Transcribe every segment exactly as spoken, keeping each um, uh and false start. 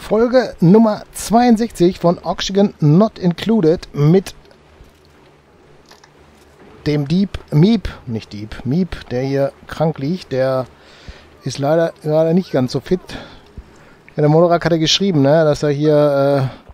Folge Nummer zweiundsechzig von Oxygen Not Included mit dem Dieb Miep, nicht Dieb, Miep, der hier krank liegt. Der ist leider gerade nicht ganz so fit. Ja, der Modorak hat er geschrieben, ne, dass er hier äh,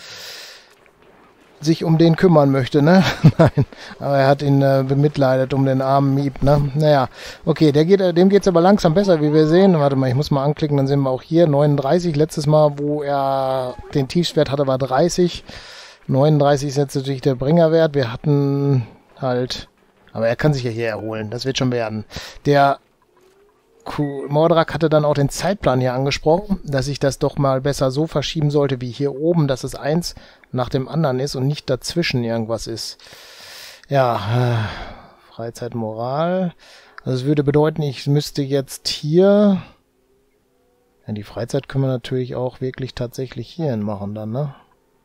sich um den kümmern möchte, ne? Nein, aber er hat ihn äh, bemitleidet um den armen Miep, ne? Naja, okay, der geht, dem geht es aber langsam besser, wie wir sehen. Warte mal, ich muss mal anklicken, dann sehen wir auch hier neununddreißig. Letztes Mal, wo er den Tiefstwert hatte, war dreißig. neununddreißig ist jetzt natürlich der Bringerwert. Wir hatten halt, aber er kann sich ja hier erholen, das wird schon werden. Der Modorak hatte dann auch den Zeitplan hier angesprochen, dass ich das doch mal besser so verschieben sollte, wie hier oben, dass es eins nach dem anderen ist und nicht dazwischen irgendwas ist. Ja, äh, Freizeitmoral. Also es würde bedeuten, ich müsste jetzt hier... Ja, die Freizeit können wir natürlich auch wirklich tatsächlich hierhin machen dann, ne?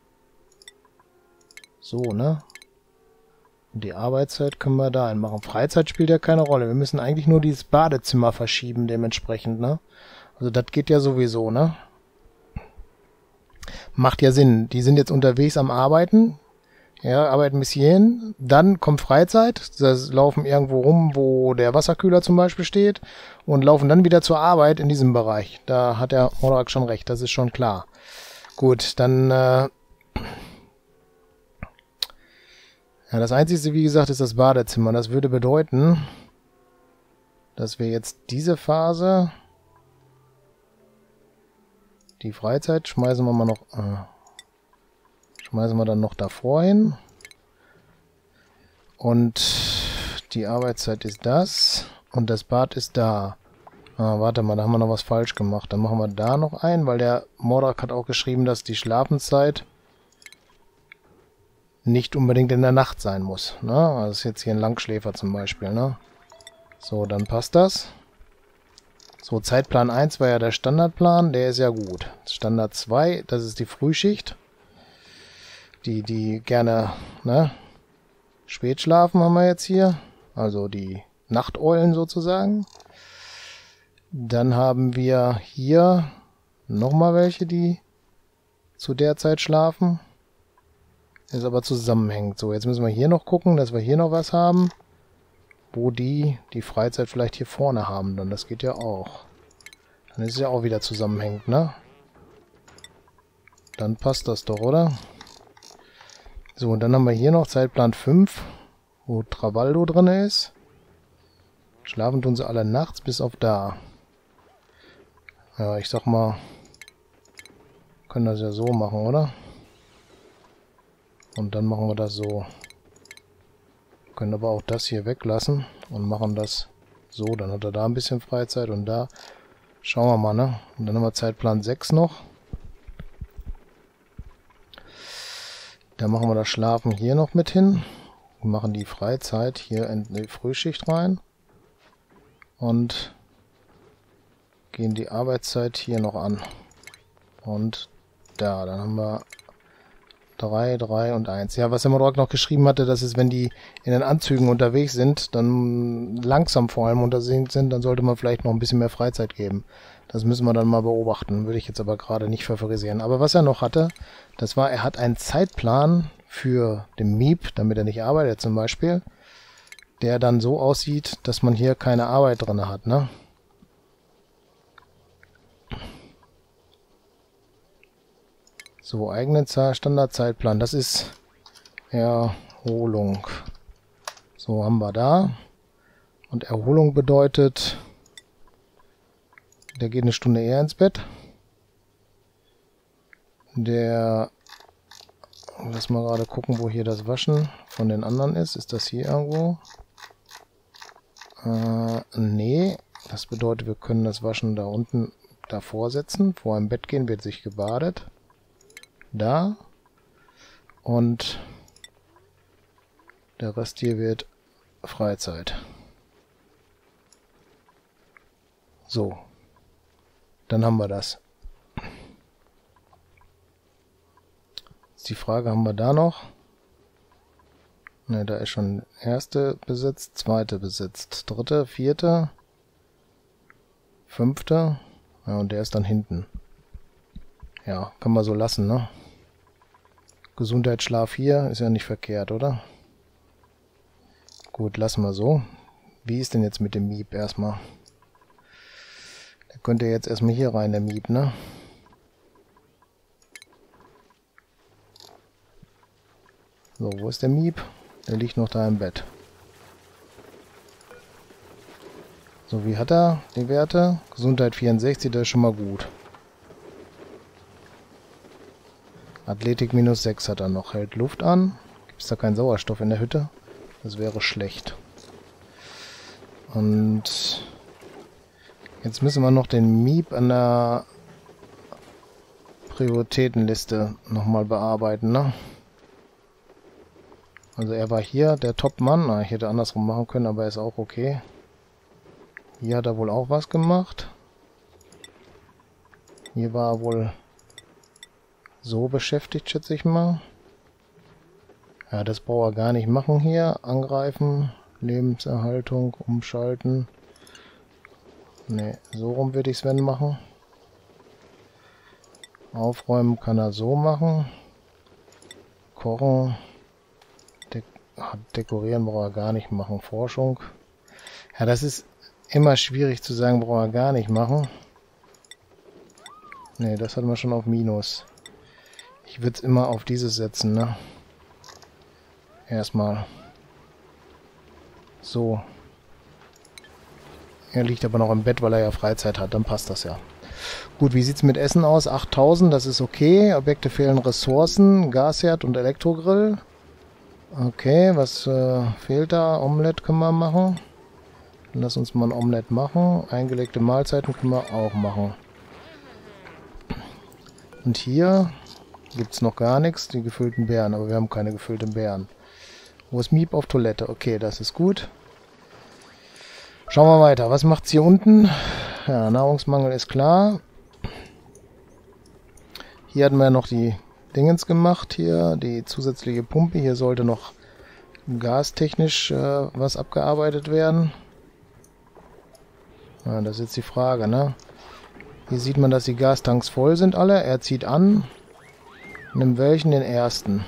So, ne? Und die Arbeitszeit können wir da machen. Freizeit spielt ja keine Rolle. Wir müssen eigentlich nur dieses Badezimmer verschieben dementsprechend, ne? Also das geht ja sowieso, ne? Macht ja Sinn. Die sind jetzt unterwegs am Arbeiten. Ja, arbeiten bis hierhin. Dann kommt Freizeit. Das laufen irgendwo rum, wo der Wasserkühler zum Beispiel steht. Und laufen dann wieder zur Arbeit in diesem Bereich. Da hat der Modorak schon recht. Das ist schon klar. Gut, dann... Äh Ja, das Einzige, wie gesagt, ist das Badezimmer. Das würde bedeuten, dass wir jetzt diese Phase, die Freizeit, schmeißen wir mal noch, äh, schmeißen wir dann noch davor hin. Und die Arbeitszeit ist das und das Bad ist da. Ah, warte mal, da haben wir noch was falsch gemacht. Dann machen wir da noch ein, weil der Modorak hat auch geschrieben, dass die Schlafenszeit nicht unbedingt in der Nacht sein muss. Ne? Das ist jetzt hier ein Langschläfer zum Beispiel. Ne? So, dann passt das. So, Zeitplan eins war ja der Standardplan. Der ist ja gut. Standard zwei, das ist die Frühschicht. Die, die gerne ne, spät schlafen haben wir jetzt hier. Also die Nachteulen sozusagen. Dann haben wir hier nochmal welche, die zu der Zeit schlafen. Ist aber zusammenhängt. So, jetzt müssen wir hier noch gucken, dass wir hier noch was haben, wo die die Freizeit vielleicht hier vorne haben. Dann das geht ja auch. Dann ist es ja auch wieder zusammenhängend, ne? Dann passt das doch, oder? So, und dann haben wir hier noch Zeitplan fünf, wo Travaldo drin ist. Schlafen tun sie alle nachts bis auf da. Ja, ich sag mal, können das ja so machen, oder? Und dann machen wir das so. Wir können aber auch das hier weglassen und machen das so. Dann hat er da ein bisschen Freizeit und da. Schauen wir mal, ne? Und dann haben wir Zeitplan sechs noch. Da machen wir das Schlafen hier noch mit hin. Wir machen die Freizeit hier in die Frühschicht rein. Und gehen die Arbeitszeit hier noch an. Und da, dann haben wir drei, drei und eins. Ja, was der Modorak noch geschrieben hatte, dass es, wenn die in den Anzügen unterwegs sind, dann langsam vor allem unterwegs sind, dann sollte man vielleicht noch ein bisschen mehr Freizeit geben. Das müssen wir dann mal beobachten. Würde ich jetzt aber gerade nicht favorisieren. Aber was er noch hatte, das war, er hat einen Zeitplan für den Miep, damit er nicht arbeitet zum Beispiel, der dann so aussieht, dass man hier keine Arbeit drin hat, ne? So, eigene Standardzeitplan. Das ist Erholung. So, haben wir da. Und Erholung bedeutet, der geht eine Stunde eher ins Bett. Der, lass mal gerade gucken, wo hier das Waschen von den anderen ist. Ist das hier irgendwo? Äh, nee. Das bedeutet, wir können das Waschen da unten davor setzen. Vor dem Bett gehen wird sich gebadet. Da. Und der Rest hier wird Freizeit. So. Dann haben wir das. Jetzt die Frage, haben wir da noch? Ne, da ist schon erste besetzt, zweite besetzt, dritte, vierte, fünfte. Ja, und der ist dann hinten. Ja, kann man so lassen, ne? Gesundheitsschlaf hier ist ja nicht verkehrt, oder? Gut, lassen wir so. Wie ist denn jetzt mit dem Miep erstmal? Der könnte jetzt erstmal hier rein, der Miep, ne? So, wo ist der Miep? Der liegt noch da im Bett. So, wie hat er die Werte? Gesundheit vierundsechzig, das ist schon mal gut. Athletik minus sechs hat er noch. Hält Luft an. Gibt es da keinen Sauerstoff in der Hütte? Das wäre schlecht. Und jetzt müssen wir noch den Miep an der Prioritätenliste nochmal bearbeiten, ne? Also er war hier der Top-Mann. Na, ich hätte andersrum machen können, aber er ist auch okay. Hier hat er wohl auch was gemacht. Hier war er wohl so beschäftigt, schätze ich mal. Ja, das braucht er gar nicht machen hier. Angreifen, Lebenserhaltung, umschalten. Ne, so rum würde ich es wenn machen. Aufräumen kann er so machen. Kochen. De dekorieren braucht er gar nicht machen. Forschung. Ja, das ist immer schwierig zu sagen, braucht er gar nicht machen. Ne, das hat man schon auf Minus. Ich würde es immer auf dieses setzen, ne? Erstmal. So. Er liegt aber noch im Bett, weil er ja Freizeit hat. Dann passt das ja. Gut, wie sieht es mit Essen aus? achttausend, das ist okay. Objekte fehlen Ressourcen. Gasherd und Elektrogrill. Okay, was äh, fehlt da? Omelette können wir machen. Lass uns mal ein Omelette machen. Eingelegte Mahlzeiten können wir auch machen. Und hier gibt es noch gar nichts. Die gefüllten Beeren, aber wir haben keine gefüllten Beeren. Wo ist Miep? Auf Toilette? Okay, das ist gut. Schauen wir weiter. Was macht's hier unten? Ja, Nahrungsmangel ist klar. Hier hatten wir noch die Dingens gemacht. Hier die zusätzliche Pumpe. Hier sollte noch gastechnisch äh, was abgearbeitet werden. Ja, das ist jetzt die Frage, ne? Hier sieht man, dass die Gastanks voll sind alle. Er zieht an. Nimm welchen? Den ersten.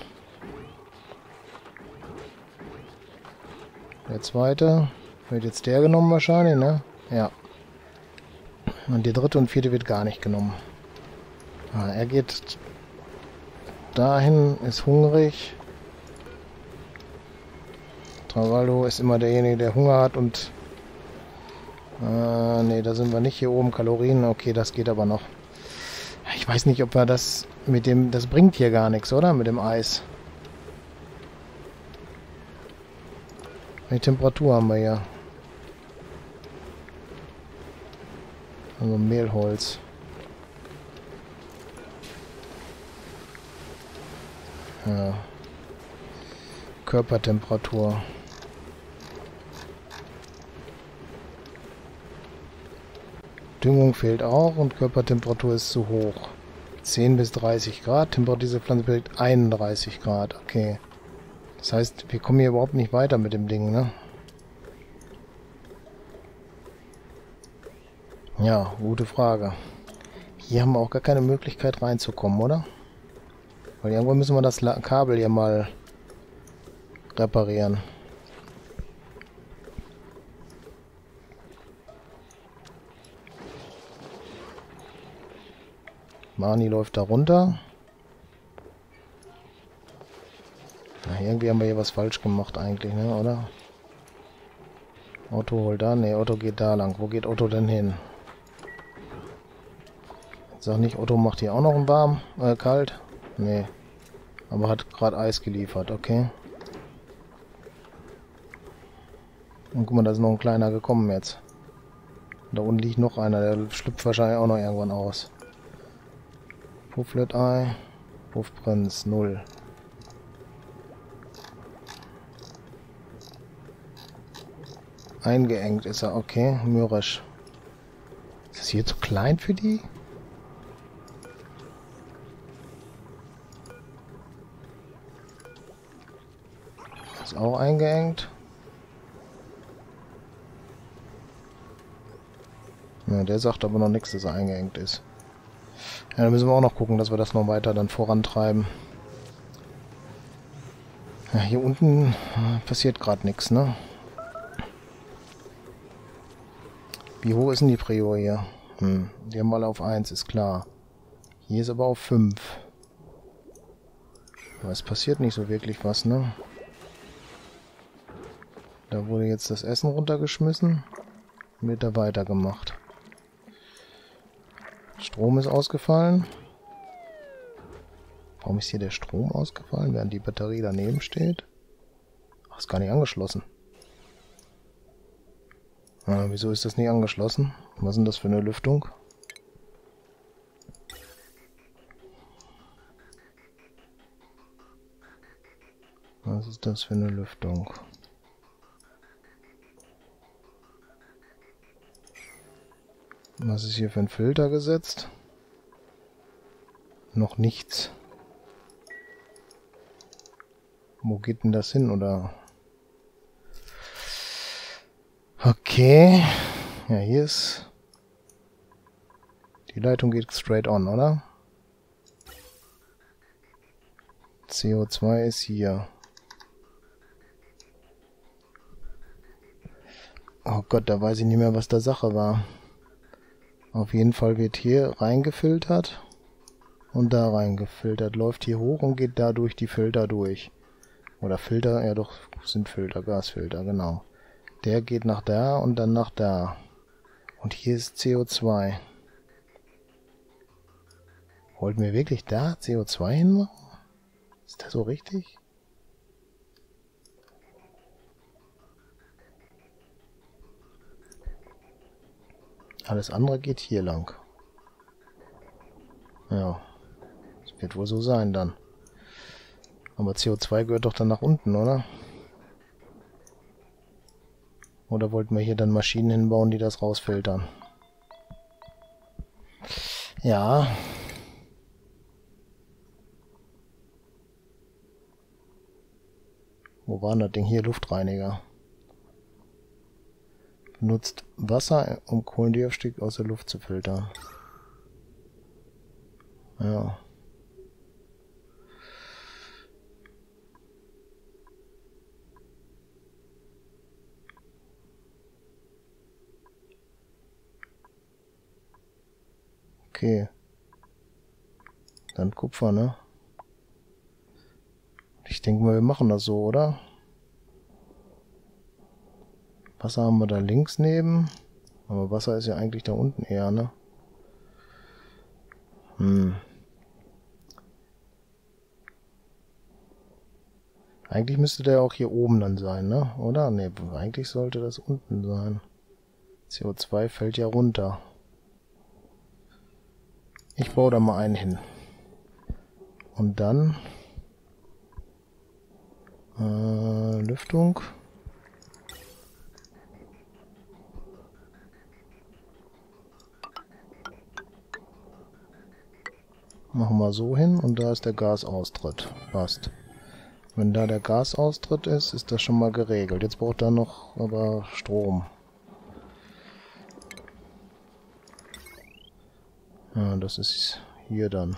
Der zweite. Wird jetzt der genommen wahrscheinlich, ne? Ja. Und die dritte und vierte wird gar nicht genommen. Ah, er geht dahin, ist hungrig. Travaldo ist immer derjenige, der Hunger hat und... Äh, ne, da sind wir nicht. Hier oben Kalorien. Okay, das geht aber noch. Ich weiß nicht, ob wir das mit dem... Das bringt hier gar nichts, oder? Mit dem Eis. Die Temperatur haben wir hier. Also Mehlholz. Ja. Körpertemperatur. Düngung fehlt auch und Körpertemperatur ist zu hoch. zehn bis dreißig Grad. Temperatur dieser Pflanze beträgt einunddreißig Grad. Okay. Das heißt, wir kommen hier überhaupt nicht weiter mit dem Ding, ne? Ja, gute Frage. Hier haben wir auch gar keine Möglichkeit reinzukommen, oder? Weil irgendwo müssen wir das Kabel hier mal reparieren. Mani läuft da runter. Na, irgendwie haben wir hier was falsch gemacht eigentlich, ne, oder? Otto holt da. Ne, Otto geht da lang. Wo geht Otto denn hin? Sag nicht, Otto macht hier auch noch einen warm, äh, kalt. Nee. Aber hat gerade Eis geliefert, okay. Und guck mal, da ist noch ein kleiner gekommen jetzt. Da unten liegt noch einer, der schlüpft wahrscheinlich auch noch irgendwann aus. Pufflet-Ei, Puffprinz, null. Eingeengt ist er, okay, mürrisch. Ist das hier zu klein für die? Ist auch eingeengt. Ja, der sagt aber noch nichts, dass er eingeengt ist. Ja, da müssen wir auch noch gucken, dass wir das noch weiter dann vorantreiben. Ja, hier unten passiert gerade nichts, ne? Wie hoch ist denn die Prio hier? Hm, die haben alle auf eins, ist klar. Hier ist aber auf fünf. Aber es passiert nicht so wirklich was, ne? Da wurde jetzt das Essen runtergeschmissen. Wird da weitergemacht. Strom ist ausgefallen. Warum ist hier der Strom ausgefallen, während die Batterie daneben steht? Ach, ist gar nicht angeschlossen. Ah, wieso ist das nicht angeschlossen? Was ist denn das für eine Lüftung? Was ist das für eine Lüftung? Was ist hier für ein Filter gesetzt? Noch nichts. Wo geht denn das hin, oder? Okay. Ja, hier ist... Die Leitung geht straight on, oder? C O zwei ist hier. Oh Gott, da weiß ich nicht mehr, was da Sache war. Auf jeden Fall wird hier reingefiltert und da reingefiltert. Läuft hier hoch und geht da durch die Filter durch. Oder Filter, ja doch, sind Filter, Gasfilter, genau. Der geht nach da und dann nach da. Und hier ist C O zwei. Wollten wir wirklich da C O zwei hinmachen? Ist das so richtig? Alles andere geht hier lang. Ja, das wird wohl so sein dann. Aber C O zwei gehört doch dann nach unten, oder? Oder wollten wir hier dann Maschinen hinbauen, die das rausfiltern? Ja. Wo war denn das Ding? Hier, Luftreiniger. Benutzt Wasser, um Kohlendioxid aus der Luft zu filtern. Ja. Okay. Dann Kupfer, ne? Ich denke mal, wir machen das so, oder? Wasser haben wir da links neben. Aber Wasser ist ja eigentlich da unten eher, ne? Hm. Eigentlich müsste der auch hier oben dann sein, ne? Oder? Ne, eigentlich sollte das unten sein. C O zwei fällt ja runter. Ich baue da mal einen hin. Und dann äh, Lüftung. Machen wir so hin und da ist der Gasaustritt. Passt. Wenn da der Gasaustritt ist, ist das schon mal geregelt. Jetzt braucht er noch aber Strom. Ja, das ist hier dann.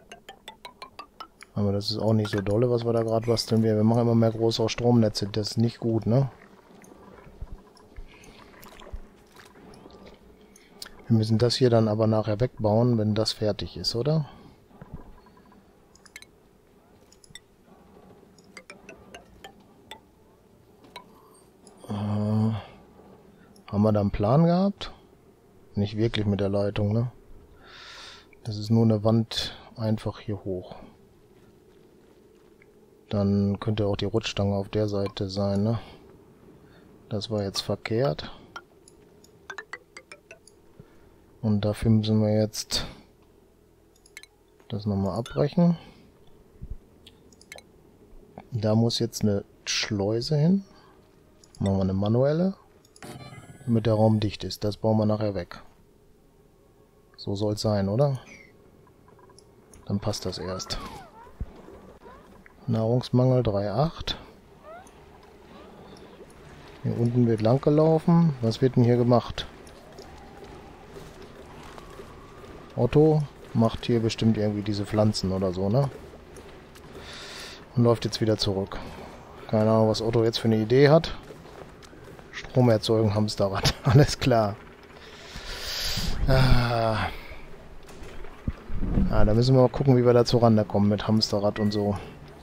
Aber das ist auch nicht so dolle, was wir da gerade basteln. Wir, wir machen immer mehr größere Stromnetze. Das ist nicht gut, ne? Wir müssen das hier dann aber nachher wegbauen, wenn das fertig ist, oder? Äh, haben wir da einen Plan gehabt? Nicht wirklich mit der Leitung, ne? Das ist nur eine Wand einfach hier hoch. Dann könnte auch die Rutschstange auf der Seite sein, ne? Das war jetzt verkehrt. Und dafür müssen wir jetzt das nochmal abbrechen. Da muss jetzt eine Schleuse hin. Machen wir eine manuelle, damit der Raum dicht ist. Das bauen wir nachher weg. So soll es sein, oder? Dann passt das erst. Nahrungsmangel drei Komma acht. Hier unten wird lang gelaufen. Was wird denn hier gemacht? Otto, macht hier bestimmt irgendwie diese Pflanzen oder so, ne? Und läuft jetzt wieder zurück. Keine Ahnung, was Otto jetzt für eine Idee hat. Strom erzeugen, Hamsterrad. Alles klar. Ah. Ah, da müssen wir mal gucken, wie wir da zurande kommen mit Hamsterrad und so.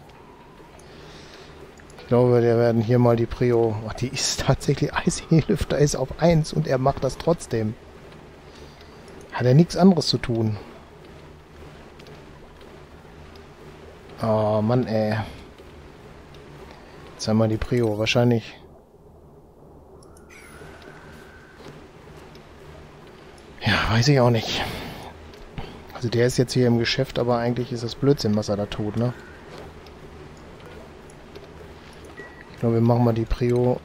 Ich glaube, wir werden hier mal die Prio... Ach, die ist tatsächlich... Eishähne-Lüfter ist auf eins und er macht das trotzdem. Hat er nichts anderes zu tun. Oh, Mann, ey. Jetzt haben wir die Prio. Wahrscheinlich... Ja, weiß ich auch nicht. Also der ist jetzt hier im Geschäft, aber eigentlich ist das Blödsinn, was er da tut, ne? Ich glaube, wir machen mal die Prio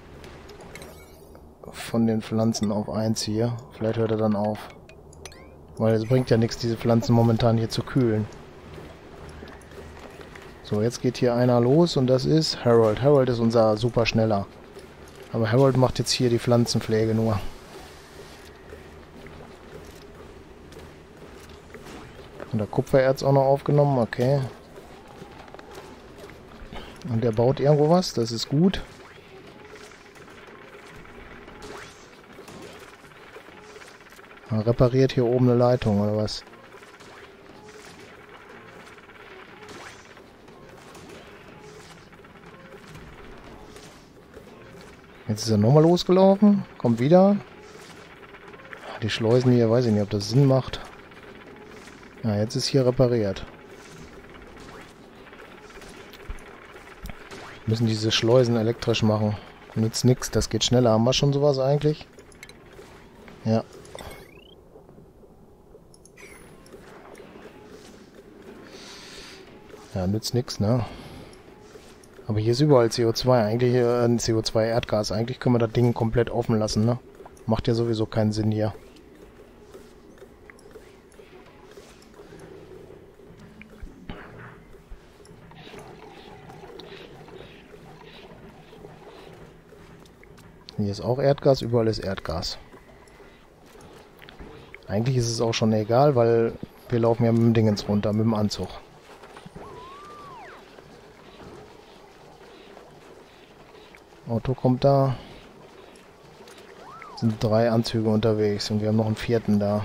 von den Pflanzen auf eins hier. Vielleicht hört er dann auf. Weil es bringt ja nichts, diese Pflanzen momentan hier zu kühlen. So, jetzt geht hier einer los und das ist Harold. Harold ist unser super schneller. Aber Harold macht jetzt hier die Pflanzenpflege nur. Und der Kupfererz auch noch aufgenommen, okay. Und der baut irgendwo was, das ist gut. Er repariert hier oben eine Leitung, oder was? Jetzt ist er nochmal losgelaufen, kommt wieder. Die Schleusen hier, weiß ich nicht, ob das Sinn macht. Ja, jetzt ist hier repariert. Wir müssen diese Schleusen elektrisch machen. Nützt nichts, das geht schneller. Haben wir schon sowas eigentlich? Ja. Ja, nützt nichts, ne? Aber hier ist überall C O zwei. Eigentlich äh, C O zwei Erdgas. Eigentlich können wir das Ding komplett offen lassen, ne? Macht ja sowieso keinen Sinn hier. Hier ist auch Erdgas, überall ist Erdgas. Eigentlich ist es auch schon egal, weil wir laufen ja mit dem Dingens runter, mit dem Anzug. Auto kommt da. Es sind drei Anzüge unterwegs und wir haben noch einen vierten da.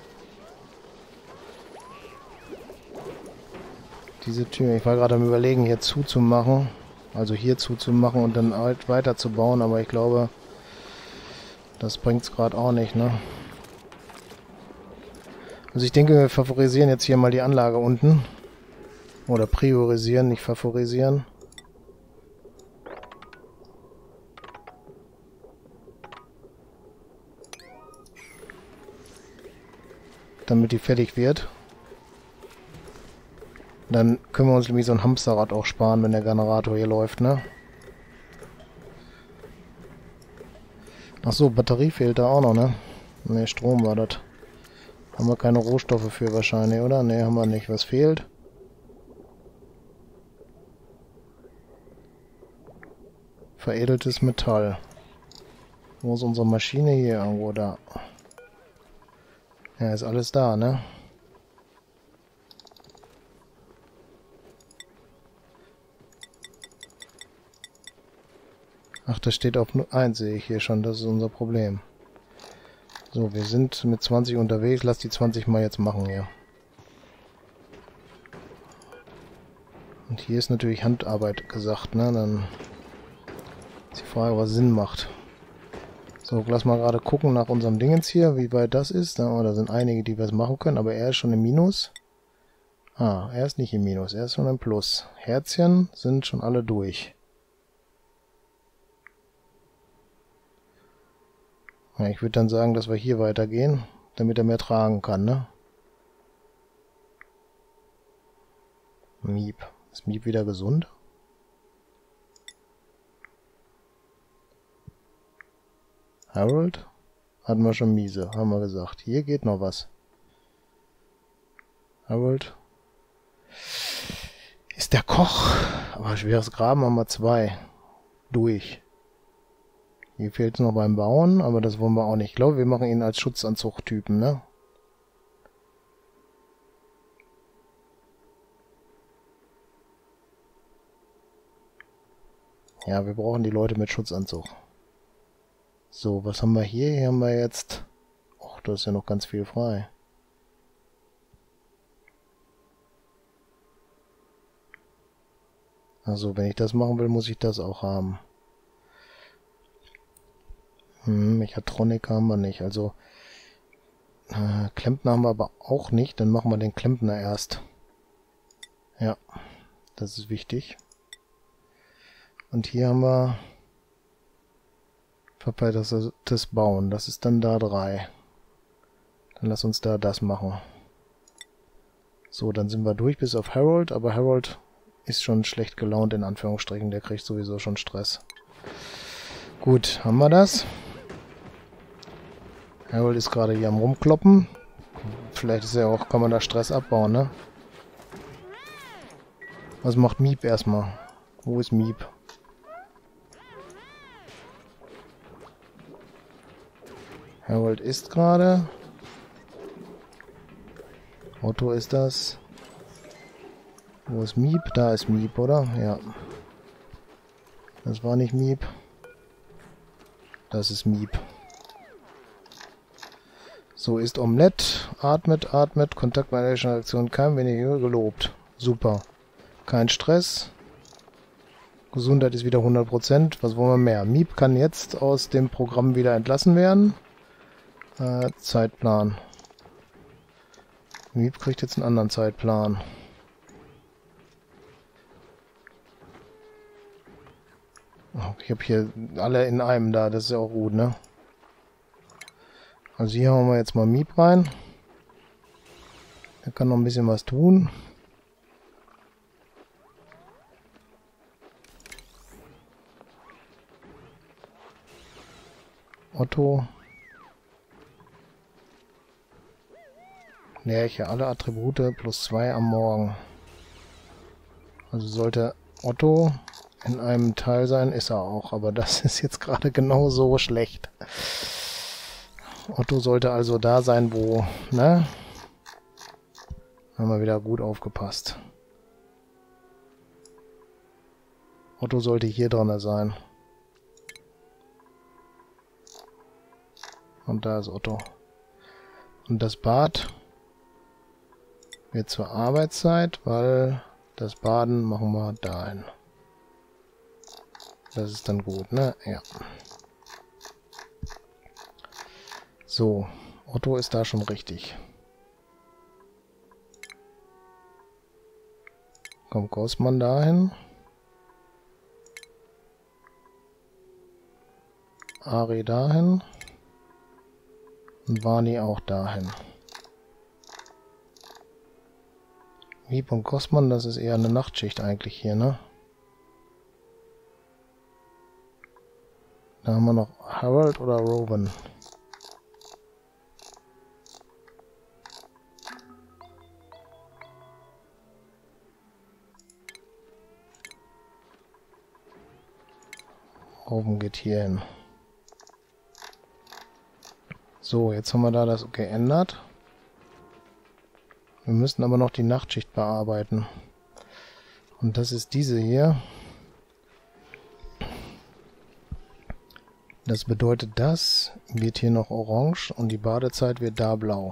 Diese Tür, ich war gerade am Überlegen, hier zuzumachen. Also hier zuzumachen und dann halt weiterzubauen, aber ich glaube, das bringt es gerade auch nicht, ne? Also ich denke, wir favorisieren jetzt hier mal die Anlage unten. Oder priorisieren, nicht favorisieren. Damit die fertig wird. Dann können wir uns nämlich so ein Hamsterrad auch sparen, wenn der Generator hier läuft, ne? Ach so, Batterie fehlt da auch noch, ne? Ne, Strom war das. Haben wir keine Rohstoffe für wahrscheinlich, oder? Ne, haben wir nicht. Was fehlt? Veredeltes Metall. Wo ist unsere Maschine hier? Irgendwo da. Ja, ist alles da, ne? Ach, das steht auf nur eins, sehe ich hier schon. Das ist unser Problem. So, wir sind mit zwanzig unterwegs. Lass die zwanzig mal jetzt machen hier. Und hier ist natürlich Handarbeit gesagt, ne? Dann ist die Frage, was Sinn macht. So, lass mal gerade gucken nach unserem Dingens hier, wie weit das ist. Da, oh, da sind einige, die was machen können, aber er ist schon im Minus. Ah, er ist nicht im Minus, er ist schon im Plus. Herzchen sind schon alle durch. Ja, ich würde dann sagen, dass wir hier weitergehen, damit er mehr tragen kann, ne? Miep. Ist Miep wieder gesund? Harold? Hatten wir schon miese, haben wir gesagt. Hier geht noch was. Harold? Ist der Koch. Aber schweres Graben haben wir zwei. Durch. Hier fehlt es noch beim Bauen, aber das wollen wir auch nicht. Ich glaube, wir machen ihn als Schutzanzugtypen, ne? Ja, wir brauchen die Leute mit Schutzanzug. So, was haben wir hier? Hier haben wir jetzt... Och, da ist ja noch ganz viel frei. Also, wenn ich das machen will, muss ich das auch haben. Hm, Mechatronik haben wir nicht. Also, äh, Klempner haben wir aber auch nicht. Dann machen wir den Klempner erst. Ja, das ist wichtig. Und hier haben wir das, das Bauen. Das ist dann da drei. Dann lass uns da das machen. So, dann sind wir durch bis auf Harold. Aber Harold ist schon schlecht gelaunt, in Anführungsstrichen. Der kriegt sowieso schon Stress. Gut, haben wir das. Harold ist gerade hier am Rumkloppen. Vielleicht ist ja auch, kann man da Stress abbauen, ne? Was macht Miep erstmal? Wo ist Miep? Harold isst gerade. Otto ist das. Wo ist Miep? Da ist Miep, oder? Ja. Das war nicht Miep. Das ist Miep. So, ist Omelette. Atmet, atmet. Kontaktmanagement-Aktion kein weniger gelobt. Super. Kein Stress. Gesundheit ist wieder hundert Prozent. Was wollen wir mehr? Miep kann jetzt aus dem Programm wieder entlassen werden. Äh, Zeitplan. Miep kriegt jetzt einen anderen Zeitplan. Oh, ich habe hier alle in einem da. Das ist ja auch gut, ne? Also hier hauen wir jetzt mal Miep rein. Er kann noch ein bisschen was tun. Otto. Lerche, alle Attribute plus zwei am Morgen. Also sollte Otto in einem Teil sein, ist er auch. Aber das ist jetzt gerade genau so schlecht. Otto sollte also da sein, wo, ne? Haben wir wieder gut aufgepasst. Otto sollte hier dran sein. Und da ist Otto. Und das Bad wird zur Arbeitszeit, weil das Baden machen wir dahin. Das ist dann gut, ne? Ja. So, Otto ist da schon richtig. Kommt Großmann dahin. Ari dahin. Und Barney auch dahin. Miep und Großmann, das ist eher eine Nachtschicht eigentlich hier, ne? Da haben wir noch Harold oder Rowan. Oben geht hier hin. So, jetzt haben wir da das geändert. Wir müssen aber noch die Nachtschicht bearbeiten. Und das ist diese hier. Das bedeutet, das wird hier noch orange und die Badezeit wird da blau.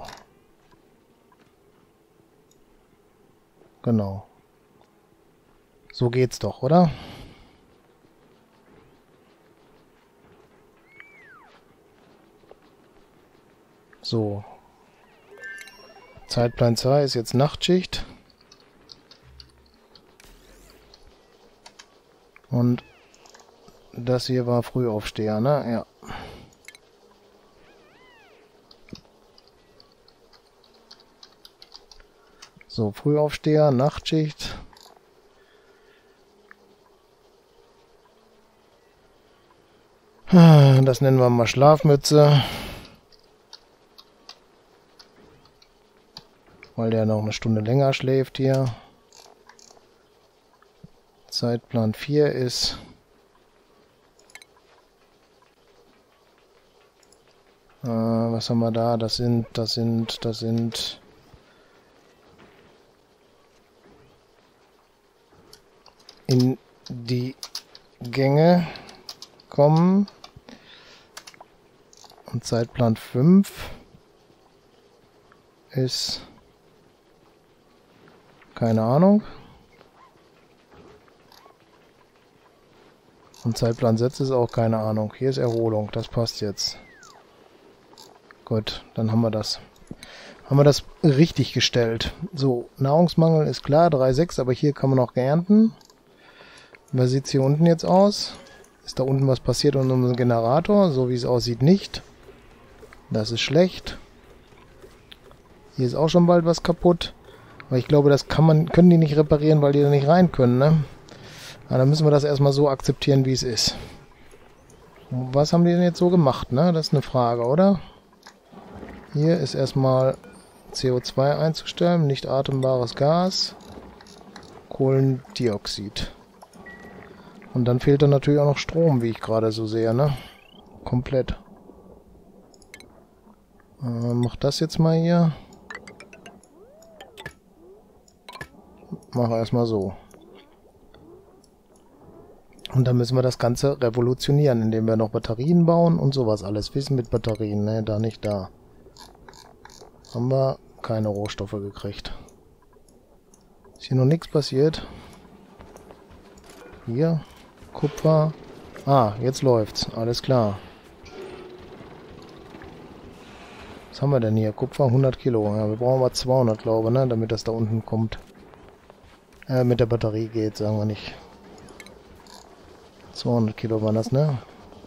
Genau. So geht's doch, oder? So. Zeitplan zwei ist jetzt Nachtschicht. Und das hier war Frühaufsteher, ne? Ja. So, Frühaufsteher, Nachtschicht. Das nennen wir mal Schlafmütze. Weil der noch eine Stunde länger schläft hier. Zeitplan vier ist äh, was haben wir da? Das sind, das sind, das sind in die Gänge kommen. Und Zeitplan fünf ist keine Ahnung. Und Zeitplan sechs ist auch keine Ahnung. Hier ist Erholung, das passt jetzt. Gut, dann haben wir das. Haben wir das richtig gestellt. So, Nahrungsmangel ist klar, drei Komma sechs, aber hier kann man noch ernten. Was sieht es hier unten jetzt aus? Ist da unten was passiert unter unserem Generator? So wie es aussieht, nicht. Das ist schlecht. Hier ist auch schon bald was kaputt. Aber ich glaube, das kann man, können die nicht reparieren, weil die da nicht rein können, ne? Na, dann müssen wir das erstmal so akzeptieren, wie es ist. Was haben die denn jetzt so gemacht, ne? Das ist eine Frage, oder? Hier ist erstmal C O zwei einzustellen, nicht atembares Gas, Kohlendioxid. Und dann fehlt dann natürlich auch noch Strom, wie ich gerade so sehe, ne? Komplett. Äh, mach das jetzt mal hier. Mach erstmal so. Und dann müssen wir das Ganze revolutionieren, indem wir noch Batterien bauen und sowas alles. Wissen mit Batterien, ne? Da nicht da. Haben wir keine Rohstoffe gekriegt. Ist hier noch nichts passiert. Hier. Kupfer. Ah, jetzt läuft's. Alles klar. Was haben wir denn hier? Kupfer hundert Kilo. Ja, wir brauchen mal zweihundert, glaube ich, ne? Damit das da unten kommt. Äh, mit der Batterie geht, sagen wir nicht. zweihundert Kilo waren das, ne?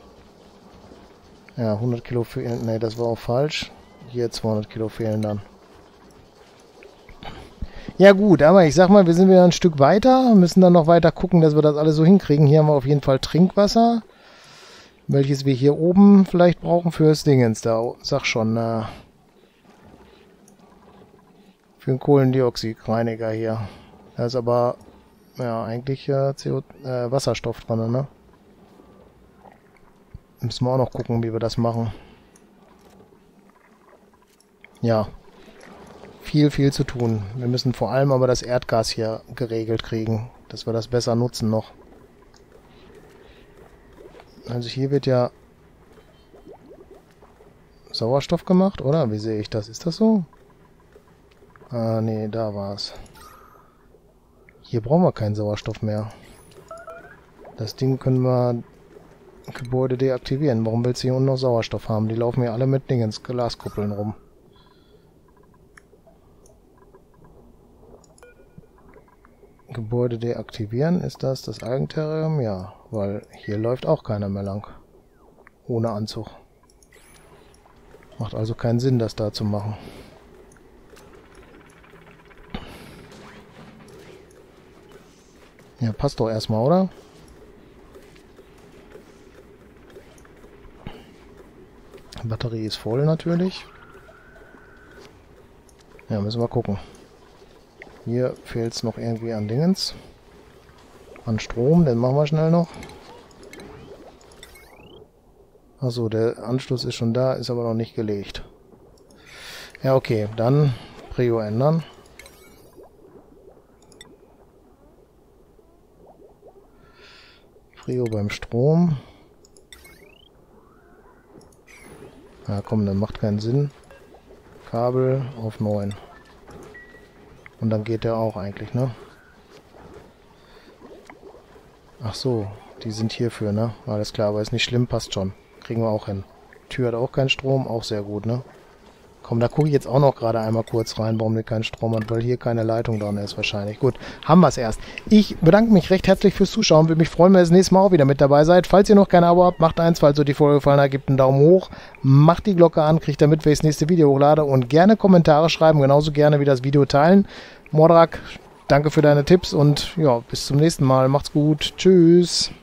Ja, hundert Kilo fehlen. Ne, das war auch falsch. Hier zweihundert Kilo fehlen dann. Ja gut, aber ich sag mal, wir sind wieder ein Stück weiter. Müssen dann noch weiter gucken, dass wir das alles so hinkriegen. Hier haben wir auf jeden Fall Trinkwasser. Welches wir hier oben vielleicht brauchen fürs Dingens da. Sag schon, äh, für den Kohlendioxidreiniger hier. Da ist aber, ja, eigentlich äh, C O, äh, Wasserstoff dran, ne? Müssen wir auch noch gucken, wie wir das machen. Ja. Viel, viel zu tun. Wir müssen vor allem aber das Erdgas hier geregelt kriegen, dass wir das besser nutzen noch. Also hier wird ja Sauerstoff gemacht, oder? Wie sehe ich das? Ist das so? Ah, nee, da war es. Hier brauchen wir keinen Sauerstoff mehr. Das Ding können wir Gebäude deaktivieren. Warum willst du hier unten noch Sauerstoff haben? Die laufen ja alle mit Dingens, Glaskuppeln rum. Gebäude deaktivieren, ist das das Eigenterrarium? Ja, weil hier läuft auch keiner mehr lang. Ohne Anzug. Macht also keinen Sinn, das da zu machen. Ja, passt doch erstmal, oder? Die Batterie ist voll natürlich. Ja, müssen wir gucken. Hier fehlt es noch irgendwie an Dingens. An Strom, den machen wir schnell noch. Achso, der Anschluss ist schon da, ist aber noch nicht gelegt. Ja, okay, dann Prio ändern. Prio beim Strom. Ja komm, dann macht keinen Sinn. Kabel auf neun. Und dann geht der auch eigentlich, ne? Ach so, die sind hierfür, ne? Alles klar, aber ist nicht schlimm, passt schon. Kriegen wir auch hin. Tür hat auch keinen Strom, auch sehr gut, ne? Komm, da gucke ich jetzt auch noch gerade einmal kurz rein, warum die keinen Strom hat, weil hier keine Leitung dran ist wahrscheinlich. Gut, haben wir es erst. Ich bedanke mich recht herzlich fürs Zuschauen. Würde mich freuen, wenn ihr das nächste Mal auch wieder mit dabei seid. Falls ihr noch kein Abo habt, macht eins. Falls euch die Folge gefallen hat, gebt einen Daumen hoch. Macht die Glocke an, kriegt damit, wenn ich das nächste Video hochlade. Und gerne Kommentare schreiben, genauso gerne wie das Video teilen. Mordrak, danke für deine Tipps und ja, bis zum nächsten Mal. Macht's gut. Tschüss.